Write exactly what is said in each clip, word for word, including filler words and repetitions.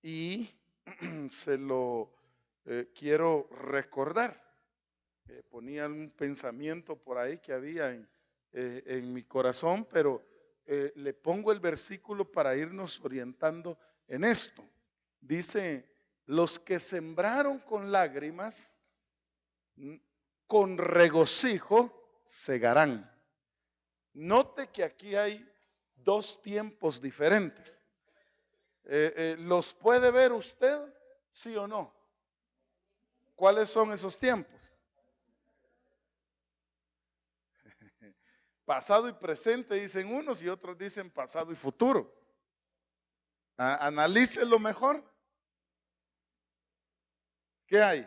y se lo eh, quiero recordar. Eh, ponía un pensamiento por ahí que había en, eh, en mi corazón, pero eh, le pongo el versículo para irnos orientando en esto. Dice, los que sembraron con lágrimas, con regocijo segarán. Note que aquí hay dos tiempos diferentes. Eh, eh, ¿Los puede ver usted? ¿Sí o no? ¿Cuáles son esos tiempos? Pasado y presente dicen unos y otros dicen pasado y futuro. A, analícelo mejor. ¿Qué hay?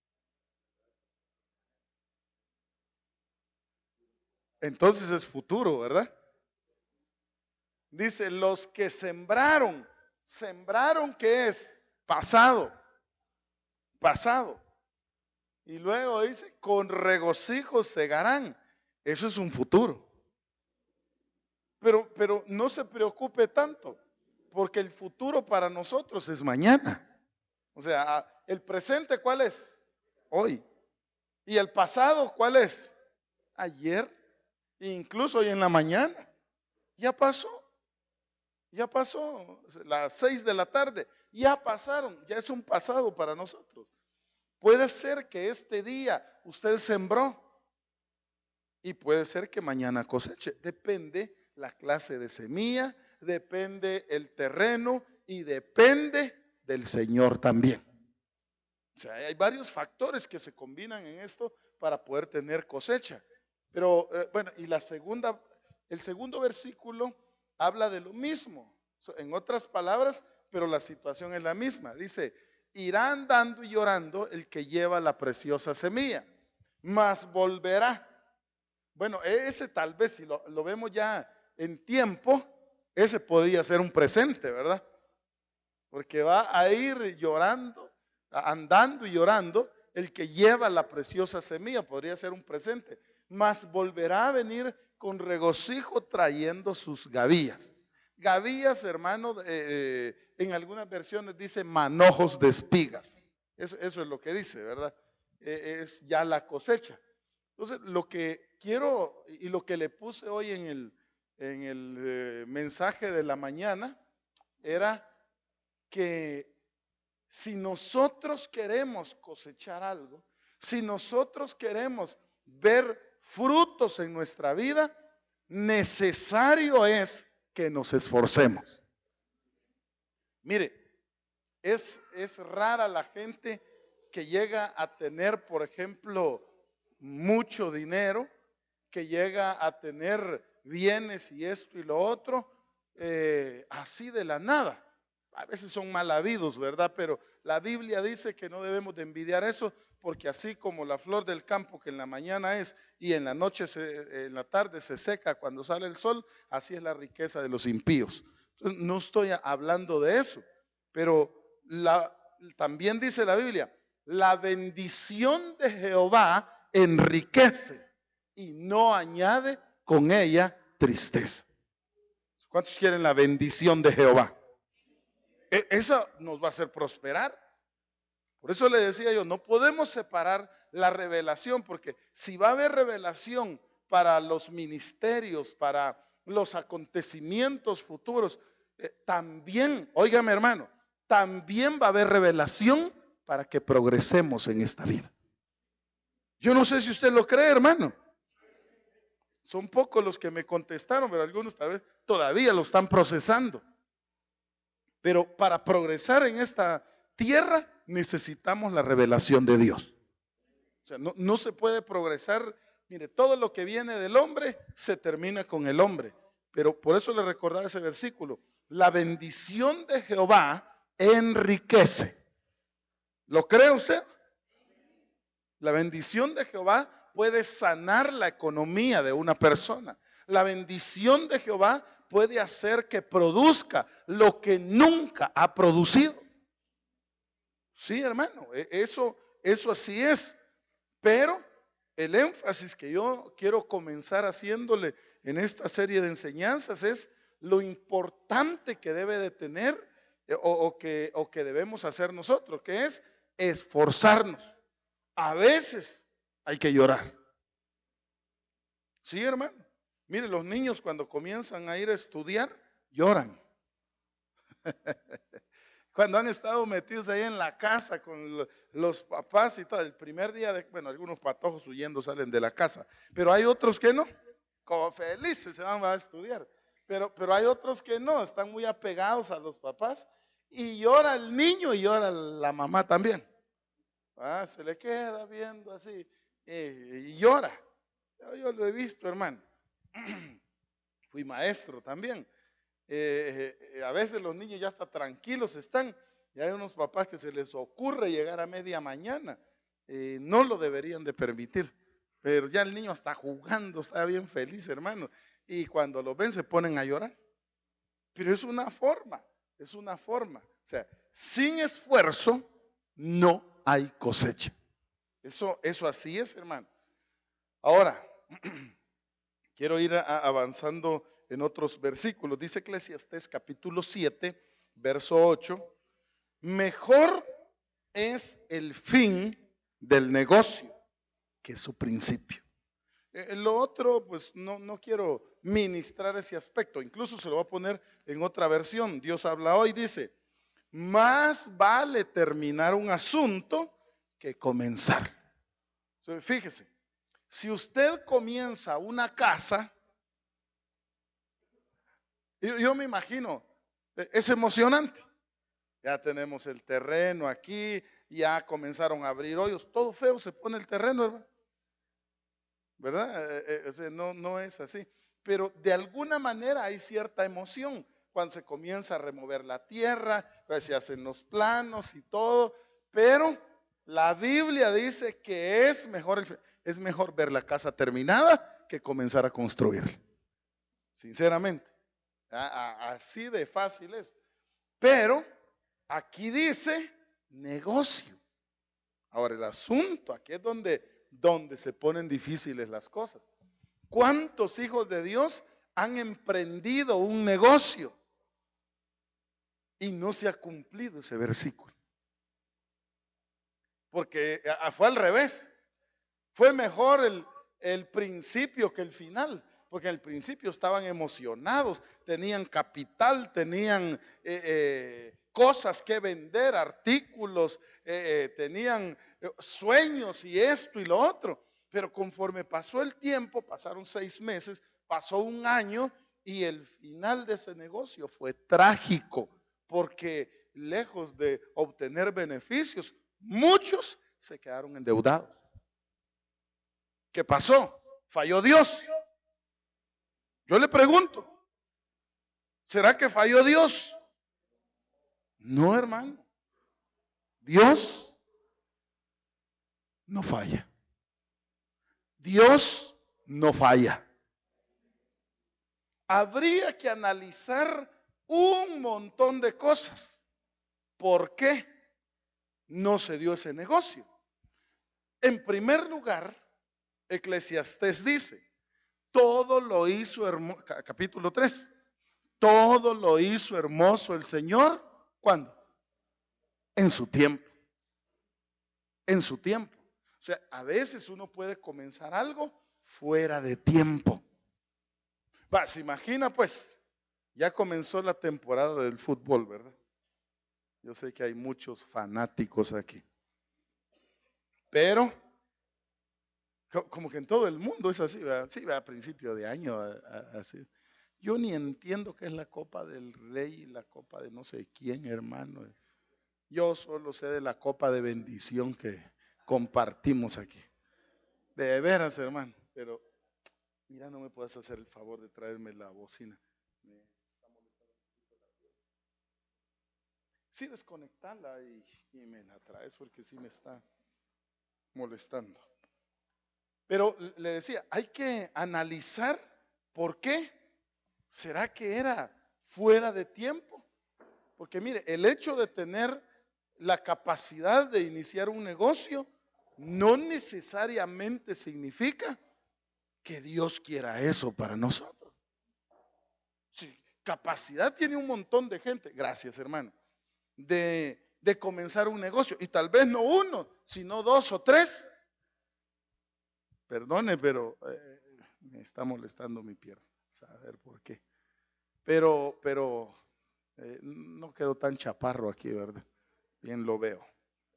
Entonces es futuro, ¿verdad? Dice, los que sembraron, sembraron, ¿qué es? Pasado, pasado. Y luego dice, con regocijo segarán. Eso es un futuro. Pero, pero no se preocupe tanto, porque el futuro para nosotros es mañana. O sea, el presente, ¿cuál es? Hoy. ¿Y el pasado, cuál es? Ayer. Incluso hoy en la mañana. Ya pasó. Ya pasó. Las seis de la tarde. Ya pasaron. Ya es un pasado para nosotros. Puede ser que este día usted sembró y puede ser que mañana coseche. Depende la clase de semilla, depende el terreno y depende del Señor también. O sea, hay varios factores que se combinan en esto para poder tener cosecha. Pero eh, bueno, y la segunda, el segundo versículo habla de lo mismo. En otras palabras, pero la situación es la misma. Dice, irá andando y llorando el que lleva la preciosa semilla, mas volverá. Bueno, ese tal vez si lo, lo vemos ya en tiempo, ese podría ser un presente, ¿verdad? Porque va a ir llorando, andando y llorando el que lleva la preciosa semilla, podría ser un presente, mas volverá a venir con regocijo trayendo sus gavillas. Gavillas, hermano, eh, en algunas versiones dice manojos de espigas. Eso, eso es lo que dice, ¿verdad? Eh, es ya la cosecha. Entonces, lo que quiero y lo que le puse hoy en el, en el eh, mensaje de la mañana era que si nosotros queremos cosechar algo, si nosotros queremos ver frutos en nuestra vida, necesario es que nos esforcemos. Mire, es, es rara la gente que llega a tener, por ejemplo, mucho dinero, que llega a tener bienes y esto y lo otro, eh, así de la nada. A veces son mal habidos, ¿verdad? Pero la Biblia dice que no debemos de envidiar eso, porque así como la flor del campo que en la mañana es y en la noche, se, en la tarde se seca cuando sale el sol, así es la riqueza de los impíos. Entonces, no estoy hablando de eso, pero la, también dice la Biblia, la bendición de Jehová enriquece y no añade con ella tristeza. ¿Cuántos quieren la bendición de Jehová? Eso nos va a hacer prosperar. Por eso le decía yo, no podemos separar la revelación, porque si va a haber revelación para los ministerios, para los acontecimientos futuros, eh, también, óigame hermano, también va a haber revelación para que progresemos en esta vida. Yo no sé si usted lo cree, hermano. Son pocos los que me contestaron, pero algunos tal vez todavía lo están procesando. Pero para progresar en esta tierra necesitamos la revelación de Dios. O sea, no, no se puede progresar. Mire, todo lo que viene del hombre se termina con el hombre. Pero por eso le recordaba ese versículo. La bendición de Jehová enriquece. ¿Lo cree usted? La bendición de Jehová puede sanar la economía de una persona. La bendición de Jehová puede hacer que produzca lo que nunca ha producido. Sí, hermano, eso, eso así es. Pero el énfasis que yo quiero comenzar haciéndole en esta serie de enseñanzas es lo importante que debe de tener eh, o, o que, o que debemos hacer nosotros, que es esforzarnos. A veces hay que llorar. Sí, hermano. Mire, los niños cuando comienzan a ir a estudiar, lloran. Cuando han estado metidos ahí en la casa con lo- los papás y todo, el primer día de, bueno, algunos patojos huyendo salen de la casa, pero hay otros que no, como felices se van a estudiar, pero, pero hay otros que no, están muy apegados a los papás y llora el niño y llora la mamá también. Ah, se le queda viendo así eh, y llora. Yo, yo lo he visto, hermano. Fui maestro también. Eh, eh, a veces los niños ya hasta tranquilos están, y hay unos papás que se les ocurre llegar a media mañana, eh, no lo deberían de permitir, pero ya el niño está jugando, está bien feliz, hermano, y cuando lo ven se ponen a llorar, pero es una forma, es una forma, o sea, sin esfuerzo no hay cosecha, eso, eso así es, hermano. Ahora, quiero ir a, a avanzando en otros versículos. Dice Eclesiastés capítulo siete, verso ocho. Mejor es el fin del negocio que su principio. Eh, lo otro, pues no, no quiero ministrar ese aspecto. Incluso se lo voy a poner en otra versión. Dios habla hoy, dice, más vale terminar un asunto que comenzar. So, fíjese, si usted comienza una casa, yo, yo me imagino, eh, es emocionante. Ya tenemos el terreno aquí, ya comenzaron a abrir hoyos, todo feo se pone el terreno, hermano. ¿Verdad? Eh, eh, o sea, no, no es así. Pero de alguna manera hay cierta emoción cuando se comienza a remover la tierra, cuando se hacen los planos y todo. Pero la Biblia dice que es mejor, es mejor ver la casa terminada que comenzar a construir. Sinceramente, a- a- así de fácil es. Pero aquí dice negocio. Ahora el asunto, aquí es donde, donde se ponen difíciles las cosas. ¿Cuántos hijos de Dios han emprendido un negocio y no se ha cumplido ese versículo? Porque fue al revés. Fue mejor el, el principio que el final. Porque al principio estaban emocionados, tenían capital, tenían eh, eh, cosas que vender, artículos, eh, eh, tenían eh, sueños y esto y lo otro. Pero conforme pasó el tiempo, pasaron seis meses, pasó un año y el final de ese negocio fue trágico, porque lejos de obtener beneficios, muchos se quedaron endeudados. ¿Qué pasó? Falló Dios. Yo le pregunto, ¿será que falló Dios? No, hermano. Dios no falla. Dios no falla. Habría que analizar un montón de cosas. ¿Por qué no se dio ese negocio? En primer lugar, Eclesiastés dice, todo lo hizo hermoso, capítulo tres, todo lo hizo hermoso el Señor, ¿cuándo? En su tiempo, en su tiempo. O sea, a veces uno puede comenzar algo fuera de tiempo. Va, se imagina pues, ya comenzó la temporada del fútbol, ¿verdad? Yo sé que hay muchos fanáticos aquí, pero como que en todo el mundo es así, ¿verdad? Sí, a principio de año, así. Yo ni entiendo qué es la Copa del Rey y la Copa de no sé quién, hermano. Yo solo sé de la copa de bendición que compartimos aquí. De veras, hermano. Pero, mira, no me puedes hacer el favor de traerme la bocina. Me está molestando. Sí, desconectala y, y me la traes porque sí me está molestando. Pero le decía, hay que analizar por qué. ¿Será que era fuera de tiempo? Porque mire, el hecho de tener la capacidad de iniciar un negocio no necesariamente significa que Dios quiera eso para nosotros. Sí, capacidad tiene un montón de gente. Gracias, hermano. de, de comenzar un negocio. Y tal vez no uno, sino dos o tres. Perdone, pero eh, me está molestando mi pierna. Saber por qué. Pero, pero eh, no quedó tan chaparro aquí, ¿verdad? Bien lo veo.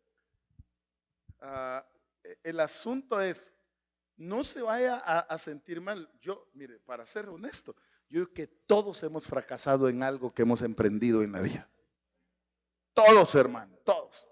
Uh, el asunto es, no se vaya a, a sentir mal. Yo, mire, para ser honesto, yo creo que todos hemos fracasado en algo que hemos emprendido en la vida. Todos, hermano, todos.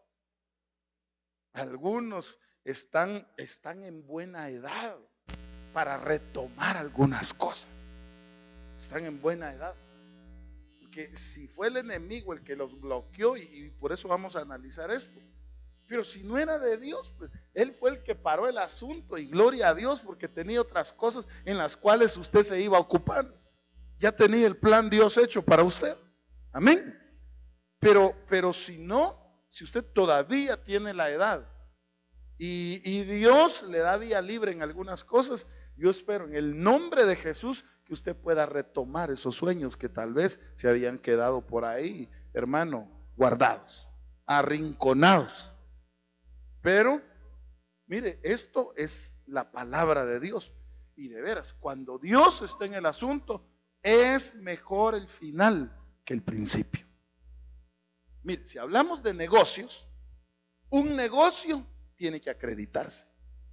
Algunos están, están en buena edad para retomar algunas cosas. Están en buena edad. Porque si fue el enemigo el que los bloqueó, y, y por eso vamos a analizar esto. Pero si no era de Dios, pues Él fue el que paró el asunto, y gloria a Dios, porque tenía otras cosas en las cuales usted se iba a ocupar. Ya tenía el plan Dios hecho para usted. Amén. Pero, pero si no, si usted todavía tiene la edad y, y Dios le da vía libre en algunas cosas, yo espero en el nombre de Jesús que usted pueda retomar esos sueños que tal vez se habían quedado por ahí, hermano, guardados, arrinconados. Pero, mire, esto es la palabra de Dios. Y de veras, cuando Dios está en el asunto, es mejor el final que el principio. Mire, si hablamos de negocios, un negocio tiene que acreditarse.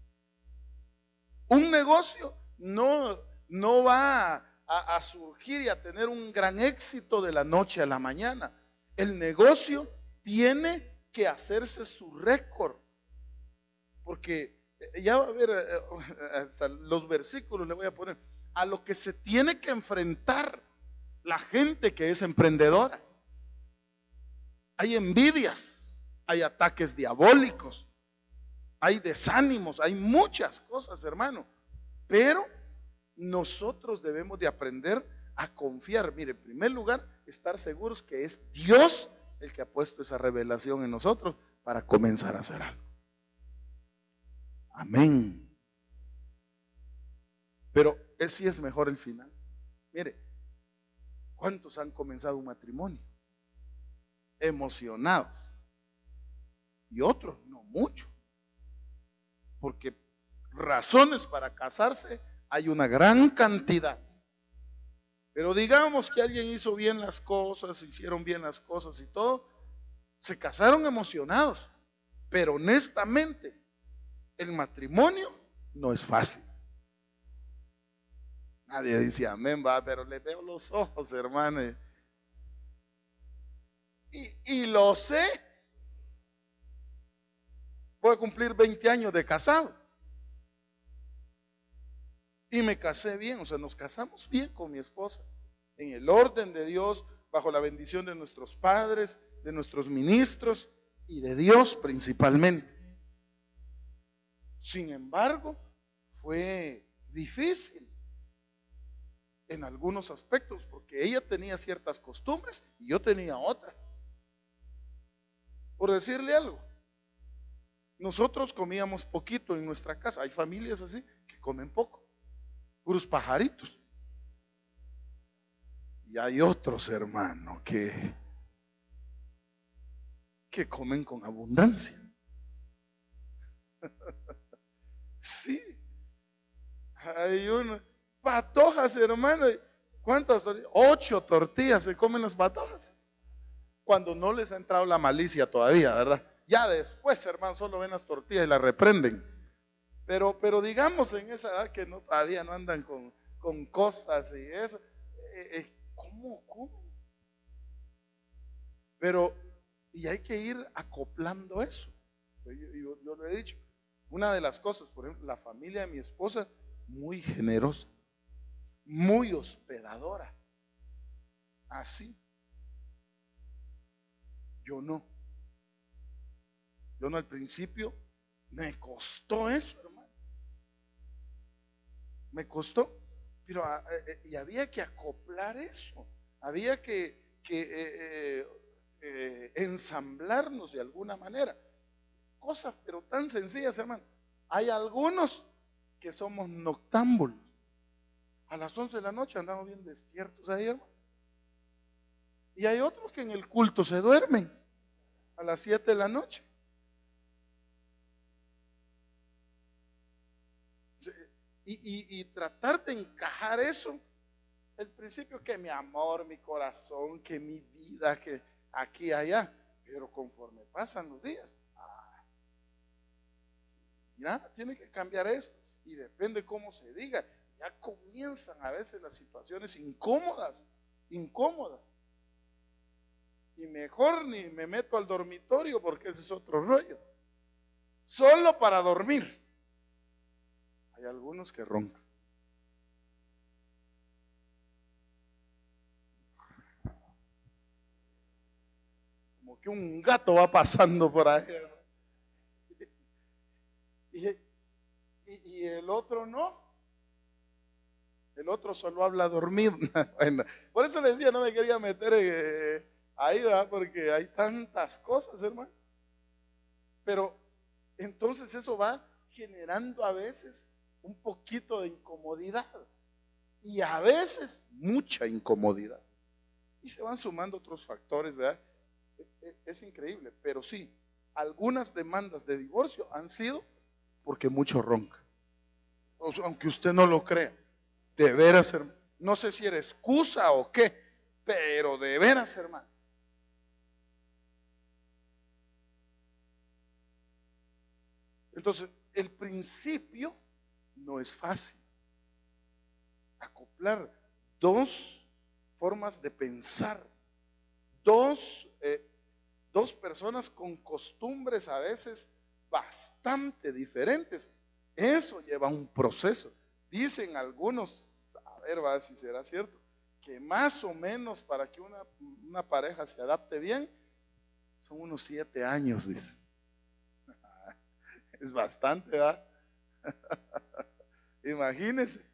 Un negocio no, no va a, a surgir y a tener un gran éxito de la noche a la mañana. El negocio tiene que hacerse su récord. Porque ya va a ver hasta los versículos, le voy a poner a lo que se tiene que enfrentar la gente que es emprendedora. Hay envidias, hay ataques diabólicos, hay desánimos, hay muchas cosas, hermano. Pero nosotros debemos de aprender a confiar. Mire, en primer lugar, estar seguros que es Dios el que ha puesto esa revelación en nosotros para comenzar a hacer algo. Amén. Pero ese sí es mejor el final. Mire, ¿cuántos han comenzado un matrimonio? Emocionados. Y otros no mucho. Porque razones para casarse hay una gran cantidad. Pero digamos que alguien hizo bien las cosas, hicieron bien las cosas y todo, se casaron emocionados. Pero honestamente, el matrimonio no es fácil. Nadie dice amén, va, pero le veo los ojos, hermano. Y, y lo sé. Voy a cumplir veinte años de casado. Y me casé bien, o sea, nos casamos bien con mi esposa. En el orden de Dios, bajo la bendición de nuestros padres, de nuestros ministros y de Dios principalmente. Sin embargo, fue difícil en algunos aspectos, porque ella tenía ciertas costumbres y yo tenía otras. Por decirle algo, nosotros comíamos poquito en nuestra casa. Hay familias así que comen poco, puros pajaritos. Y hay otros, hermanos, que, que comen con abundancia. Sí, hay uno, patojas, hermano. ¿Cuántas tortillas? Ocho tortillas se comen las patojas. Cuando no les ha entrado la malicia todavía, ¿verdad? Ya después, hermano, solo ven las tortillas y las reprenden. Pero, pero digamos en esa edad que no, todavía no andan con, con cosas y eso. Eh, eh, ¿Cómo? ¿Cómo? Pero, y hay que ir acoplando eso. Yo, yo, yo lo he dicho. Una de las cosas, por ejemplo, la familia de mi esposa, muy generosa, muy hospedadora. Así. Yo no. Yo no, al principio me costó eso, hermano. Me costó. Pero eh, y había que acoplar eso. Había que, que eh, eh, eh, ensamblarnos de alguna manera. Cosas pero tan sencillas, hermano. Hay algunos que somos noctámbulos. A las once de la noche andamos bien despiertos ahí, hermano. Y hay otros que en el culto se duermen. a las siete de la noche. Y, y, y tratar de encajar eso, el principio que mi amor, mi corazón, que mi vida, que aquí y allá, pero conforme pasan los días, ah, ya tiene que cambiar eso, y depende cómo se diga, ya comienzan a veces las situaciones incómodas, incómodas, y mejor ni me meto al dormitorio porque ese es otro rollo, solo para dormir. Hay algunos que roncan. Como que un gato va pasando por ahí. Y, y, y el otro no. El otro solo habla dormido. Bueno, por eso le decía, no me quería meter eh, ahí, ¿verdad? Porque hay tantas cosas, hermano. Pero entonces eso va generando a veces un poquito de incomodidad y a veces mucha incomodidad. Y se van sumando otros factores, ¿verdad? Es increíble, pero sí, algunas demandas de divorcio han sido porque mucho ronca. Aunque usted no lo crea, de veras, hermano. No sé si era excusa o qué, pero de veras, hermano. Entonces, el principio no es fácil. Acoplar dos formas de pensar, dos, eh, dos personas con costumbres a veces bastante diferentes. Eso lleva un proceso. Dicen algunos, a ver, va, si será cierto, que más o menos para que una, una pareja se adapte bien, son unos siete años, dicen. Es bastante, ¿verdad? Imagínense.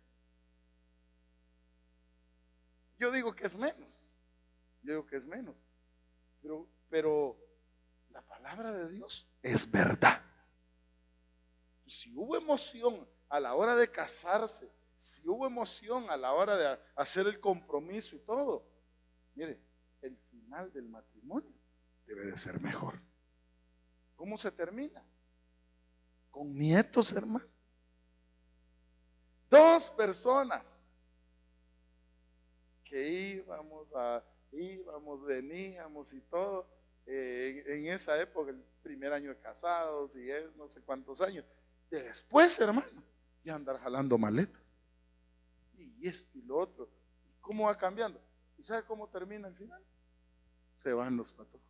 Yo digo que es menos. Yo digo que es menos. Pero, pero la palabra de Dios es verdad. Si hubo emoción a la hora de casarse, si hubo emoción a la hora de hacer el compromiso y todo, mire, el final del matrimonio debe de ser mejor. ¿Cómo se termina? Con nietos, hermano. Dos personas que íbamos a, íbamos, veníamos y todo, eh, en, en esa época, el primer año de casados y es, no sé cuántos años. Después, hermano, ya andar jalando maletas. Y esto y lo otro. ¿Cómo va cambiando? ¿Y sabe cómo termina el final? Se van los patojos.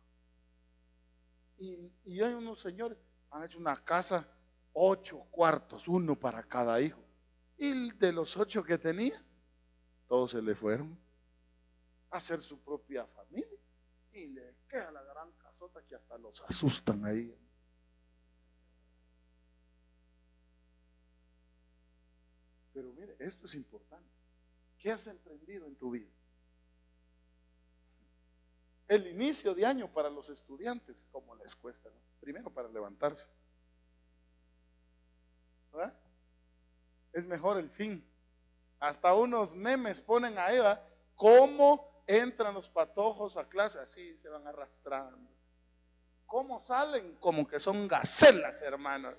Y, y hay unos señores, han hecho una casa, ocho cuartos, uno para cada hijo. Y de los ocho que tenía, todos se le fueron a hacer su propia familia. Y le queda la gran casota que hasta los asustan ahí. Pero mire, esto es importante. ¿Qué has emprendido en tu vida? El inicio de año para los estudiantes, ¿cómo les cuesta, no? Primero para levantarse, ¿verdad? Es mejor el fin. Hasta unos memes ponen ahí, ¿verdad? ¿Cómo entran los patojos a clase? Así se van arrastrando. ¿Cómo salen? Como que son gacelas, hermano.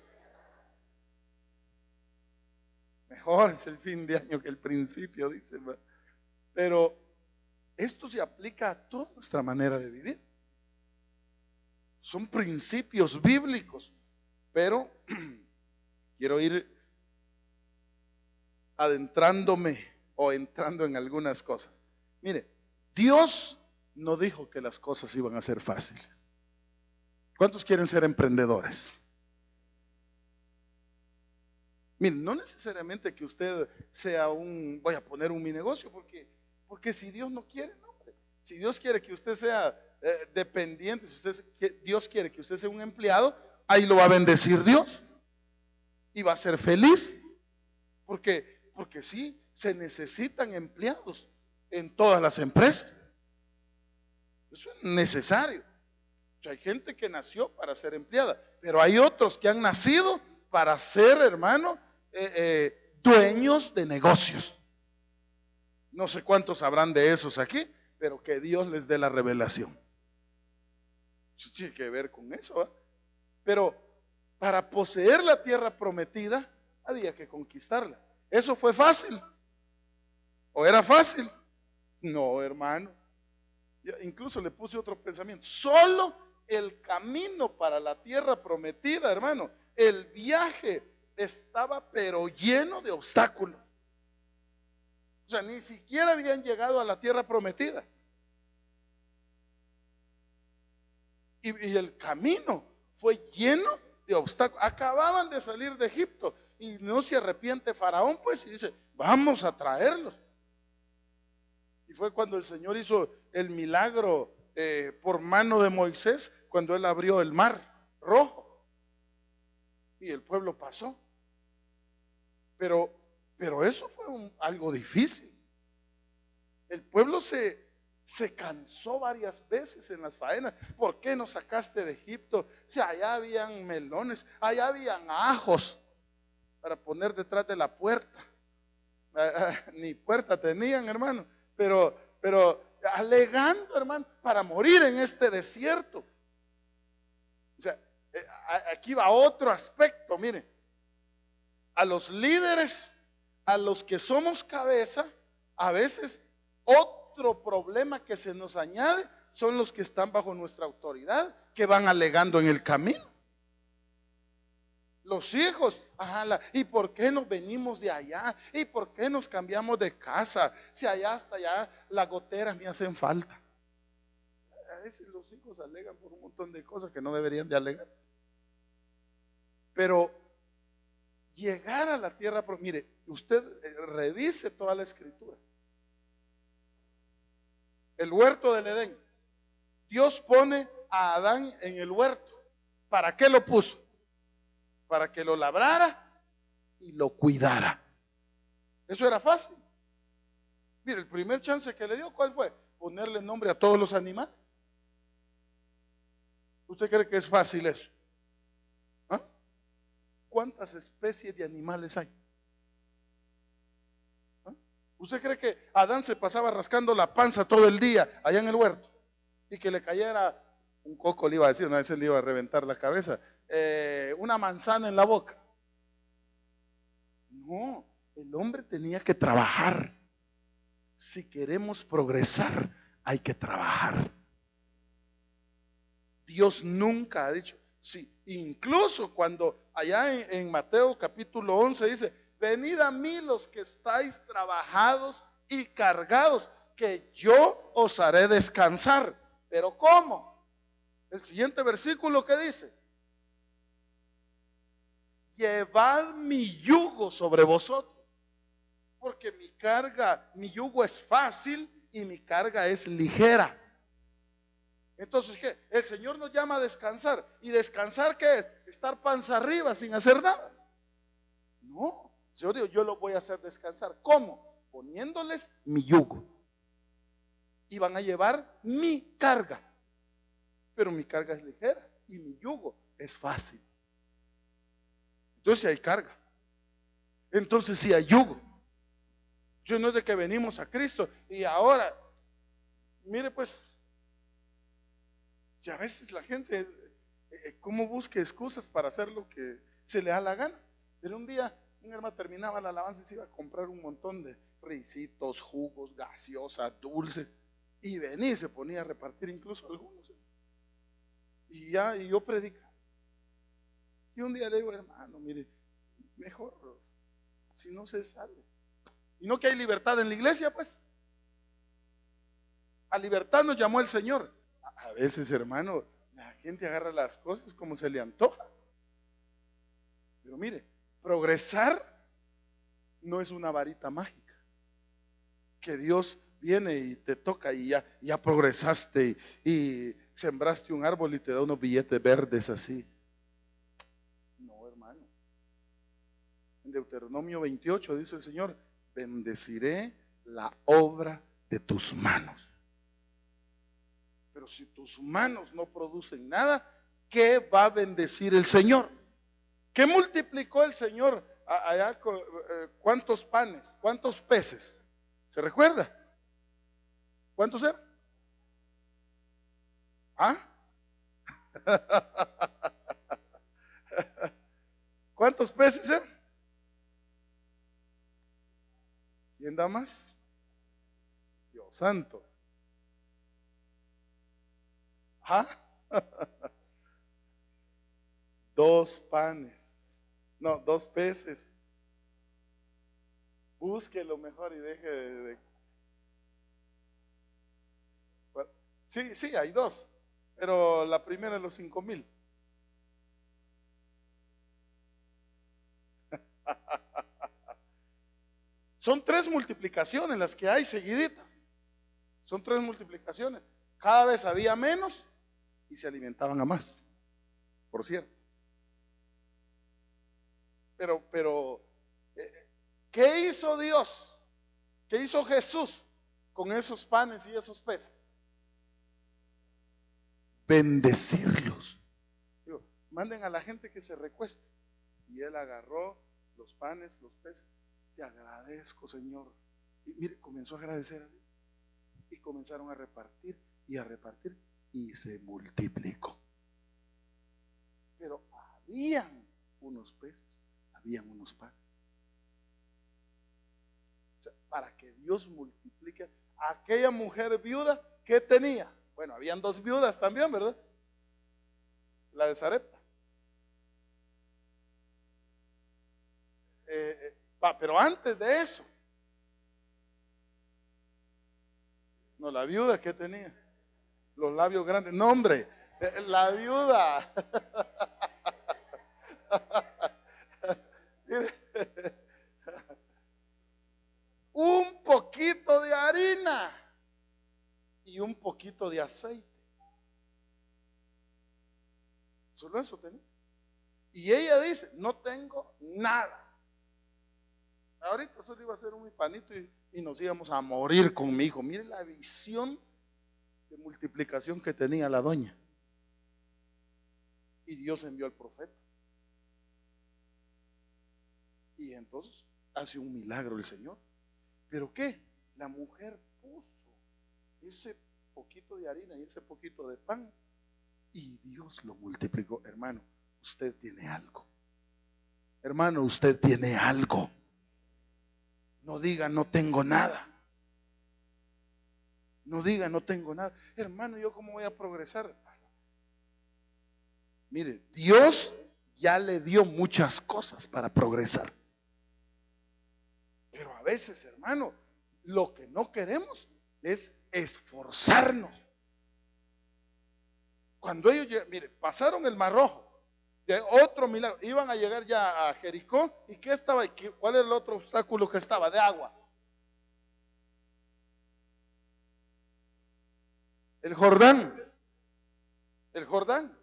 Mejor es el fin de año que el principio, dicen. Pero esto se aplica a toda nuestra manera de vivir. Son principios bíblicos, pero quiero ir adentrándome o entrando en algunas cosas. Mire, Dios no dijo que las cosas iban a ser fáciles. ¿Cuántos quieren ser emprendedores? Mire, no necesariamente que usted sea un, voy a poner un mi negocio, porque, porque si Dios no quiere, no. Si Dios quiere que usted sea eh, dependiente, si usted, que Dios quiere que usted sea un empleado, ahí lo va a bendecir Dios y va a ser feliz. Porque, porque sí, se necesitan empleados en todas las empresas. Eso es necesario. O sea, hay gente que nació para ser empleada, pero hay otros que han nacido para ser, hermano, eh, eh, dueños de negocios. No sé cuántos habrán de esos aquí, pero que Dios les dé la revelación. tiene que ver con eso, ¿eh? Pero para poseer la tierra prometida había que conquistarla. ¿Eso fue fácil? ¿O era fácil? No, hermano. Yo incluso le puse otro pensamiento. Solo el camino para la tierra prometida, hermano, el viaje estaba pero lleno de obstáculos. O sea, ni siquiera habían llegado a la tierra prometida. Y, y el camino fue lleno de obstáculos. Acababan de salir de Egipto y no se arrepiente Faraón, pues, y dice, vamos a traerlos. Y fue cuando el Señor hizo el milagro eh, por mano de Moisés, cuando él abrió el mar rojo y el pueblo pasó. Pero, pero eso fue un, algo difícil. El pueblo se, se cansó varias veces en las faenas. ¿Por qué nos sacaste de Egipto? Si allá habían melones, allá habían ajos para poner detrás de la puerta. Ah, ah, ni puerta tenían, hermano. Pero, pero alegando, hermano, para morir en este desierto. O sea, eh, aquí va otro aspecto, mire. A los líderes, a los que somos cabeza, a veces otro problema que se nos añade son los que están bajo nuestra autoridad, que van alegando en el camino. Los hijos, ajá, la, ¿y por qué nos venimos de allá? ¿Y por qué nos cambiamos de casa? Si allá hasta allá las goteras me hacen falta. A veces los hijos alegan por un montón de cosas que no deberían de alegar. Pero llegar a la tierra, mire, usted revise toda la escritura. El huerto del Edén. Dios pone a Adán en el huerto. ¿Para qué lo puso? Para que lo labrara y lo cuidara. Eso era fácil. Mire, el primer chance que le dio, ¿cuál fue? Ponerle nombre a todos los animales. ¿Usted cree que es fácil eso? ¿Ah? ¿Cuántas especies de animales hay? ¿Ah? ¿Usted cree que Adán se pasaba rascando la panza todo el día allá en el huerto? Y que le cayera un coco, le iba a decir, una vez le iba a reventar la cabeza, eh, una manzana en la boca. No, el hombre tenía que trabajar. Si queremos progresar, hay que trabajar. Dios nunca ha dicho, sí, incluso cuando allá en, en Mateo capítulo once dice, venid a mí los que estáis trabajados y cargados, que yo os haré descansar. ¿Pero cómo? El siguiente versículo que dice, llevad mi yugo sobre vosotros, porque mi carga, mi yugo es fácil y mi carga es ligera. Entonces, ¿qué? El Señor nos llama a descansar. ¿Y descansar qué es? Estar panza arriba sin hacer nada. No, Señor dijo, yo lo voy a hacer descansar. ¿Cómo? Poniéndoles mi yugo. Y van a llevar mi carga. Pero mi carga es ligera y mi yugo es fácil. Entonces si hay carga. Entonces si hay yugo. Yo no es de que venimos a Cristo y ahora, mire pues, si a veces la gente, eh, ¿cómo busca excusas para hacer lo que se le da la gana? Pero un día un hermano terminaba la alabanza y se iba a comprar un montón de risitos, jugos, gaseosas, dulces, y venía y se ponía a repartir incluso algunos. ¿eh? Y ya, y yo predica. Y un día le digo, hermano, mire, mejor si no se sale. Y no que hay libertad en la iglesia, pues. A libertad nos llamó el Señor. A veces, hermano, la gente agarra las cosas como se le antoja. Pero mire, progresar no es una varita mágica. Que Dios viene y te toca y ya, ya progresaste y, y sembraste un árbol y te da unos billetes verdes así. No, hermano. En Deuteronomio veintiocho dice el Señor, bendeciré la obra de tus manos. Pero si tus manos no producen nada, ¿qué va a bendecir el Señor? ¿Qué multiplicó el Señor allá? ¿Cuántos panes? ¿Cuántos peces? ¿Se recuerda? ¿Cuántos eran? ¿Ah? ¿Cuántos peces eran? ¿Quién da más? Dios santo. ¿Ah? Dos panes. No, dos peces. Busque lo mejor y deje de, de... Sí, sí, hay dos. Pero la primera es los cinco mil. Son tres multiplicaciones las que hay seguiditas. Son tres multiplicaciones. Cada vez había menos y se alimentaban a más, por cierto. Pero, pero, ¿qué hizo Dios? ¿Qué hizo Jesús con esos panes y esos peces? Bendecirlos. Digo, manden a la gente que se recueste. Y él agarró los panes, los peces. Te agradezco, Señor. Y mire, comenzó a agradecer a Dios. Y comenzaron a repartir y a repartir. Y se multiplicó. Pero habían unos peces, habían unos panes. O sea, para que Dios multiplique. Aquella mujer viuda, ¿qué tenía? Bueno, habían dos viudas también, ¿verdad? La de Sarepta. Eh, eh, va, pero antes de eso, no, la viuda, ¿qué tenía? Los labios grandes. No, hombre, eh, la viuda. Un poquito de harina y un poquito de aceite. Solo eso tenía. Y ella dice, no tengo nada. Ahorita solo iba a ser un panito y, y nos íbamos a morir con mi hijo. Mire la visión de multiplicación que tenía la doña. Y Dios envió al profeta. Y entonces hace un milagro el Señor. ¿Pero qué? La mujer puso ese poquito de harina y ese poquito de pan y Dios lo multiplicó. Hermano, usted tiene algo. Hermano, usted tiene algo. No diga no tengo nada. No diga no tengo nada. Hermano, ¿yo cómo voy a progresar? Mire, Dios ya le dio muchas cosas para progresar. Pero a veces, hermano, lo que no queremos es esforzarnos. Cuando ellos, mire, pasaron el Mar Rojo, de otro milagro, iban a llegar ya a Jericó, ¿y qué estaba? ¿Cuál era el otro obstáculo que estaba? De agua. El Jordán. El Jordán.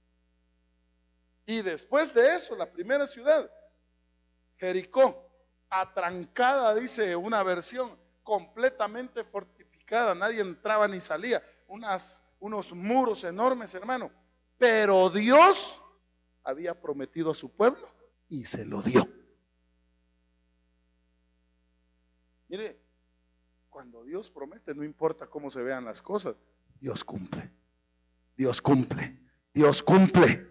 Y después de eso, la primera ciudad, Jericó, atrancada, dice una versión, completamente fortificada, nadie entraba ni salía, unas, unos muros enormes, hermano. Pero Dios había prometido a su pueblo y se lo dio. Mire, cuando Dios promete, no importa cómo se vean las cosas, Dios cumple, Dios cumple, Dios cumple.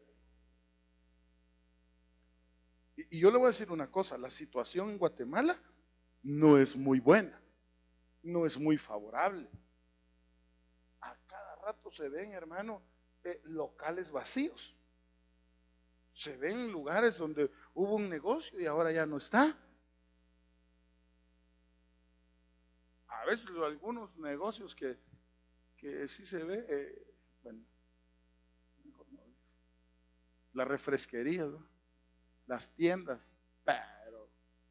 Y, y yo le voy a decir una cosa, la situación en Guatemala no es muy buena, no es muy favorable. A cada rato se ven, hermano, eh, locales vacíos. Se ven lugares donde hubo un negocio y ahora ya no está. A veces algunos negocios que, que sí se ve, eh, bueno, la refresquería, ¿no? Las tiendas, pero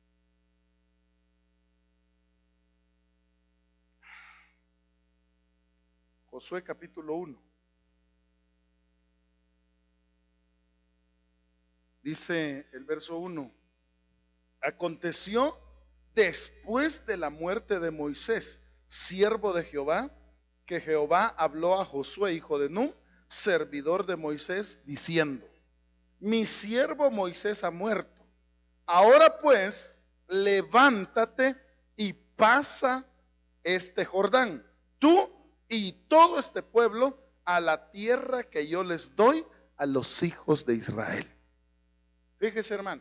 Josué capítulo uno. Dice el verso uno, aconteció después de la muerte de Moisés, siervo de Jehová, que Jehová habló a Josué, hijo de Nun, servidor de Moisés, diciendo, mi siervo Moisés ha muerto. Ahora pues, levántate y pasa este Jordán, tú y todo este pueblo, a la tierra que yo les doy a los hijos de Israel. Fíjese, hermano.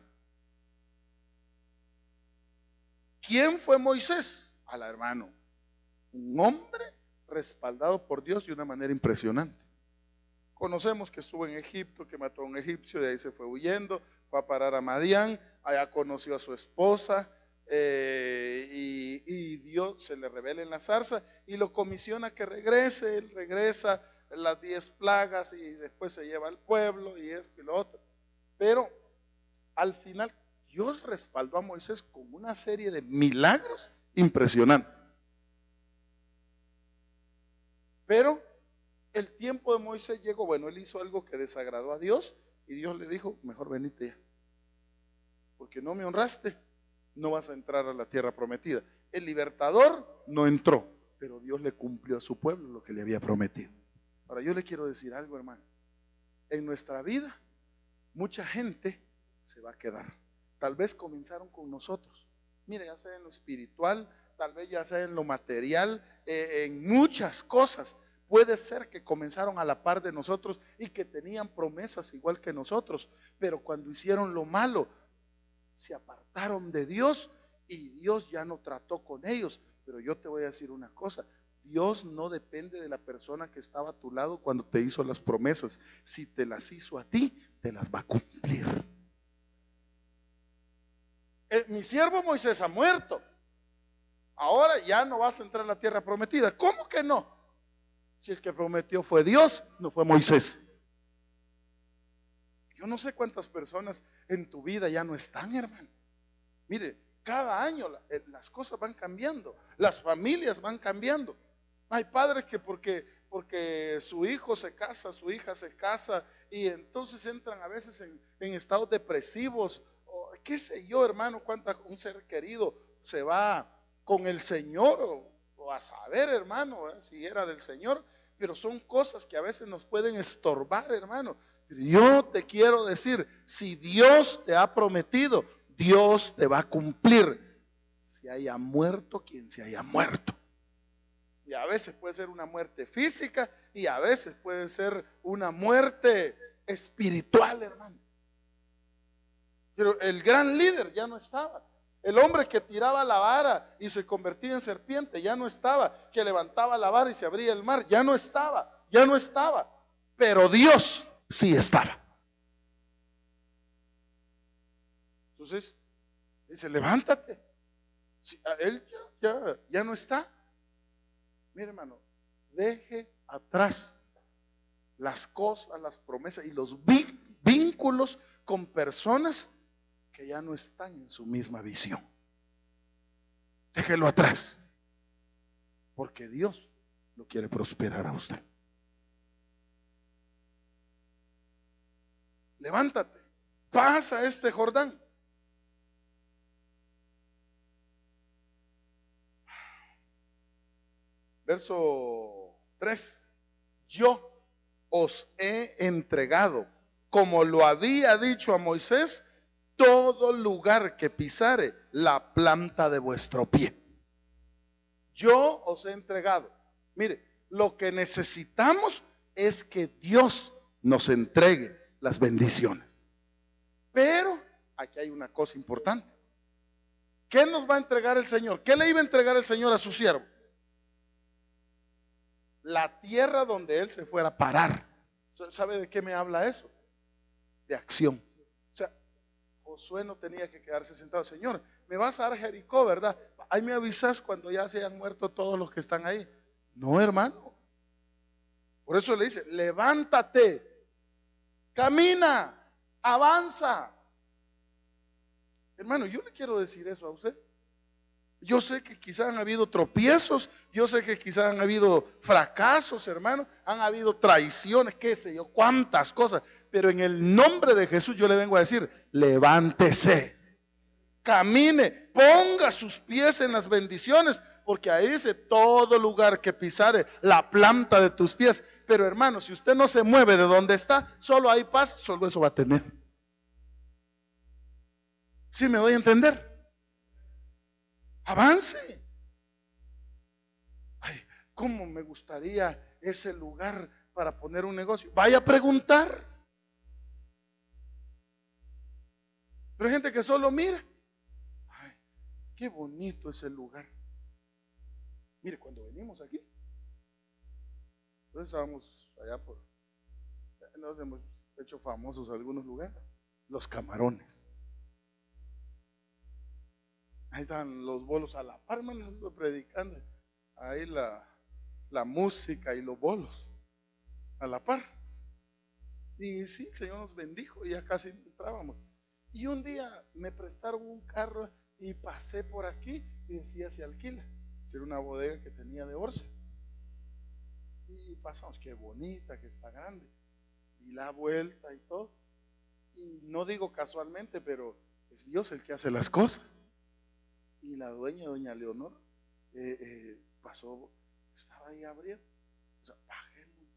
¿Quién fue Moisés? Al hermano, un hombre respaldado por Dios de una manera impresionante. Conocemos que estuvo en Egipto, que mató a un egipcio, de ahí se fue huyendo, fue a parar a Madián, allá conoció a su esposa, eh, y, y Dios se le revela en la zarza y lo comisiona que regrese. Él regresa, las diez plagas, y después se lleva al pueblo y esto y lo otro. Pero al final Dios respaldó a Moisés con una serie de milagros impresionantes. Pero el tiempo de Moisés llegó. Bueno, él hizo algo que desagradó a Dios y Dios le dijo: mejor venite ya, porque no me honraste, no vas a entrar a la tierra prometida. El libertador no entró, pero Dios le cumplió a su pueblo lo que le había prometido. Ahora yo le quiero decir algo, hermano. En nuestra vida mucha gente se va a quedar. Tal vez comenzaron con nosotros, mire, ya sea en lo espiritual, tal vez ya sea en lo material, eh, en muchas cosas. Puede ser que comenzaron a la par de nosotros y que tenían promesas igual que nosotros, pero cuando hicieron lo malo, se apartaron de Dios y Dios ya no trató con ellos. Pero yo te voy a decir una cosa: Dios no depende de la persona que estaba a tu lado cuando te hizo las promesas. Si te las hizo a ti, te las va a cumplir. Eh, mi siervo Moisés ha muerto, ahora ya no vas a entrar a la tierra prometida. ¿Cómo que no? Si el que prometió fue Dios, no fue Moisés. Yo no sé cuántas personas en tu vida ya no están, hermano. Mire, cada año las cosas van cambiando, las familias van cambiando. Hay padres que porque, porque su hijo se casa, su hija se casa, y entonces entran a veces en, en estados depresivos, o qué sé yo, hermano, cuánta un ser querido se va con el Señor, o, o a saber, hermano, ¿eh? Si era del Señor. Pero son cosas que a veces nos pueden estorbar, hermano. Pero yo te quiero decir, si Dios te ha prometido, Dios te va a cumplir. Se haya muerto quien se haya muerto. Y a veces puede ser una muerte física y a veces puede ser una muerte espiritual, hermano. Pero el gran líder ya no estaba. El hombre que tiraba la vara y se convertía en serpiente ya no estaba. Que levantaba la vara y se abría el mar, ya no estaba, ya no estaba. Pero Dios sí estaba. Entonces dice: levántate. Si él ya, ya, ya no está. Mire, hermano, deje atrás las cosas, las promesas y los vínculos con personas que ya no están en su misma visión. Déjelo atrás, porque Dios lo quiere prosperar a usted. Levántate, pasa este Jordán. Verso tres: yo os he entregado, como lo había dicho a Moisés, todo lugar que pisare la planta de vuestro pie. Yo os he entregado. Mire, lo que necesitamos es que Dios nos entregue las bendiciones. Pero aquí hay una cosa importante. ¿Qué nos va a entregar el Señor? ¿Qué le iba a entregar el Señor a su siervo? La tierra donde él se fuera a parar. ¿Sabe de qué me habla eso? De acción. O sea, Josué no tenía que quedarse sentado. Señor, me vas a dar Jericó, ¿verdad? Ahí me avisas cuando ya se hayan muerto todos los que están ahí. No, hermano. Por eso le dice: levántate, camina, avanza. Hermano, yo le quiero decir eso a usted. Yo sé que quizás han habido tropiezos, yo sé que quizás han habido fracasos, hermano, han habido traiciones, qué sé yo, cuántas cosas, pero en el nombre de Jesús yo le vengo a decir: levántese, camine, ponga sus pies en las bendiciones, porque ahí dice: todo lugar que pisare la planta de tus pies. Pero hermano, si usted no se mueve de donde está, solo hay paz, solo eso va a tener. ¿Sí me doy a entender? Avance. Ay, cómo me gustaría ese lugar para poner un negocio. Vaya a preguntar. Pero hay gente que solo mira. Ay, qué bonito es el lugar. Mire, cuando venimos aquí, entonces estábamos allá por, nos hemos hecho famosos algunos lugares, los camarones. Ahí están los bolos a la par, hermano, nosotros predicando. Ahí la, la música y los bolos a la par. Y sí, el Señor nos bendijo y ya casi entrábamos. Y un día me prestaron un carro y pasé por aquí y decía se alquila. Era una bodega que tenía de Orsa. Y pasamos, qué bonita, que está grande. Y la vuelta y todo. Y no digo casualmente, pero es Dios el que hace las cosas. Y la dueña, doña Leonor, eh, eh, pasó, estaba ahí abriendo. O sea, bajemos.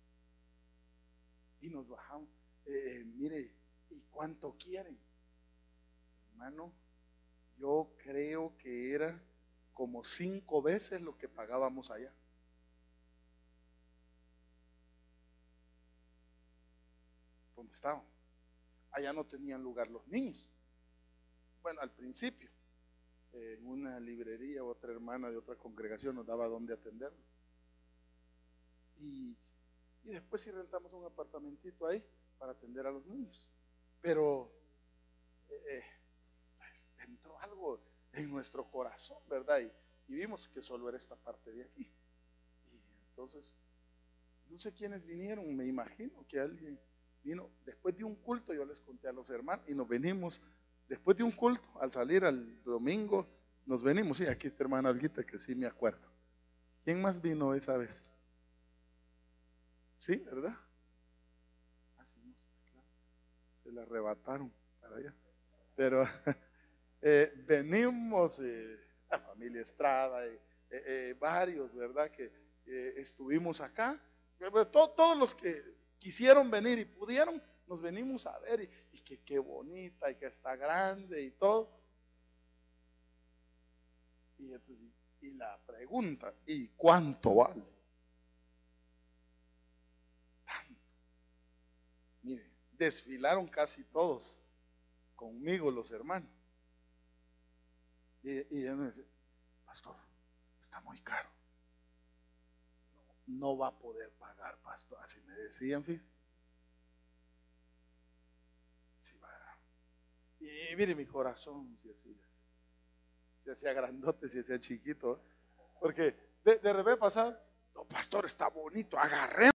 Y nos bajamos. Eh, eh, mire, ¿y cuánto quieren? Hermano, yo creo que era como cinco veces lo que pagábamos allá. ¿Dónde estaban? Allá no tenían lugar los niños. Bueno, al principio, eh, en una librería, otra hermana de otra congregación nos daba donde atenderlos. Y, y después sí rentamos un apartamentito ahí para atender a los niños. Pero eh, pues, entró algo en nuestro corazón, ¿verdad? Y, y vimos que solo era esta parte de aquí. Y entonces, no sé quiénes vinieron, me imagino que alguien vino después de un culto. Yo les conté a los hermanos y nos venimos después de un culto, al salir al domingo, nos venimos. Sí, aquí está hermana Olguita, que sí me acuerdo. ¿Quién más vino esa vez? Sí, ¿verdad? Ah, sí, no, claro. Se la arrebataron para allá. Pero eh, venimos, eh, la familia Estrada, eh, eh, eh, varios, ¿verdad? Que eh, estuvimos acá. Todos, todos los que quisieron venir y pudieron, nos venimos a ver. Y, y que qué bonita, y que está grande y todo. Y, entonces, y la pregunta, ¿y cuánto vale? Tanto. Mire, desfilaron casi todos conmigo los hermanos. Y, y él me dice, pastor, está muy caro. No, no va a poder pagar, pastor. Así me decían, fíjate. Sí, va. Y mire, mi corazón se hacía, se hacía grandote, se hacía chiquito. Porque de, de repente pasaba, no, pastor, está bonito, agarré.